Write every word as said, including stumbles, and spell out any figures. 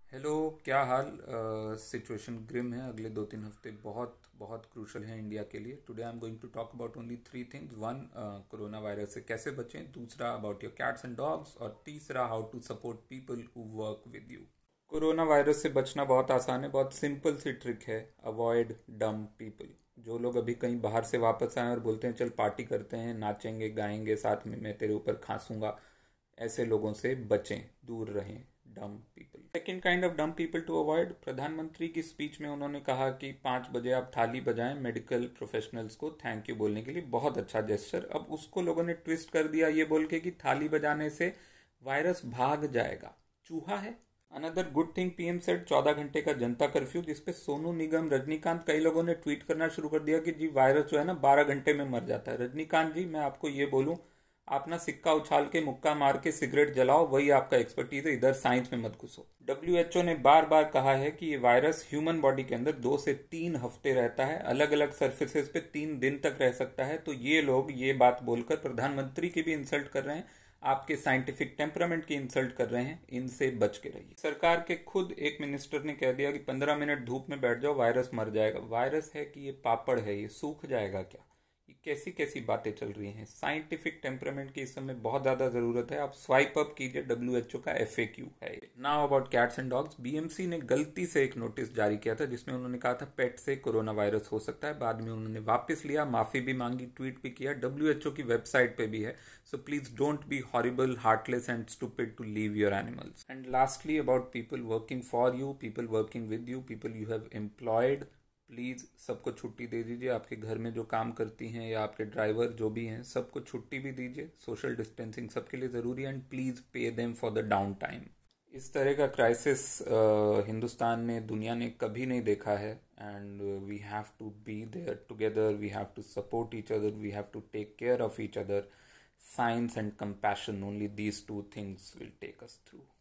Hello. क्या हाल। Situation Grimm है। अगले दो तीन हफ्ते बहुत बहुत क्रूशल हैं इंडिया के लिए। Today I am going to talk about only three things. One, corona virus से कैसे बचें। दूसरा, about your cats and dogs. और तीसरा, how to support people who work with you. Corona virus से बचना बहुत आसान है। बहुत सिंपल सी ट्रिक है। Avoid dumb people. जो लोग अभी कहीं बाहर से वापस आए और बोलते हैं चल पार्टी करते हैं, नाचेंगे गाएंगे, साथ में मैं तेरे ऊपर खांसूंगा, ऐसे लोगों से बचें, दूर रहें। Dumb people. Second kind of dumb people to avoid. प्रधानमंत्री की स्पीच में उन्होंने कहा कि पाँच बजे आप थाली बजाएं मेडिकल प्रोफेशनल्स को थैंक यू बोलने के लिए। बहुत अच्छा जेस्चर। अब उसको लोगों ने ट्विस्ट कर दिया ये बोल के कि थाली बजाने से वायरस भाग जाएगा। चूहा है। Another good thing PM said, चौदह घंटे का जनता कर्फ्यू, जिसपे सोनू निगम, रजनीकांत, कई लोगों ने ट्वीट करना शुरू कर दिया कि जी वायरस जो है ना बारह घंटे में मर जाता है। रजनीकांत जी, मैं आपको ये बोलूं, आप ना सिक्का उछाल के मुक्का मार के सिगरेट जलाओ, वही आपका एक्सपर्टीज है। इधर साइंस में मत घुसो। डब्ल्यू एच ओ ने बार बार कहा है कि ये वायरस ह्यूमन बॉडी के अंदर दो से तीन हफ्ते रहता है, अलग अलग सर्फेसेस पे तीन दिन तक रह सकता है। तो ये लोग ये बात बोलकर प्रधानमंत्री की भी इंसल्ट कर रहे हैं, आपके साइंटिफिक टेम्परामेंट की इंसल्ट कर रहे हैं। इनसे बच के रहिए। सरकार के खुद एक मिनिस्टर ने कह दिया कि पंद्रह मिनट धूप में बैठ जाओ, वायरस मर जाएगा। वायरस है कि ये पापड़ है, ये सूख जाएगा क्या? ये कैसी कैसी बातें चल रही हैं। साइंटिफिक टेम्परामेंट की इस समय बहुत ज़्यादा ज़रूरत है। आप स्वाइप अप कीजिए, डब्ल्यू एच ओ का एफ ए क्यू है। Now about cats and dogs. B M C ने गलती से एक नोटिस जारी किया था जिसमें उन्होंने कहा था पेट से कोरोना वायरस हो सकता है। बाद में उन्होंने वापस लिया, माफ़ी भी मांगी, ट्वीट भी किया। डब्ल्यू एच ओ की वेबसाइट पे भी है। So please don't be horrible, heartless and stupid to leave your animals. And lastly about people working for you, people working with you, people you have employed, please सबको छुट्टी दे दीजिए। आपके घर में जो काम करती हैं या आपके ड्राइवर जो भी हैं, सबको छुट्टी भी दीजिए। सोशल डिस्टेंसिंग सबके लिए ज़रूरी है। And please pay them for the downtime. इस तरह का क्राइसिस हिंदुस्तान ने, दुनिया ने कभी नहीं देखा है। And we have to be there together, we have to support each other, we have to take care of each other. Science and compassion, only these two things will take us through.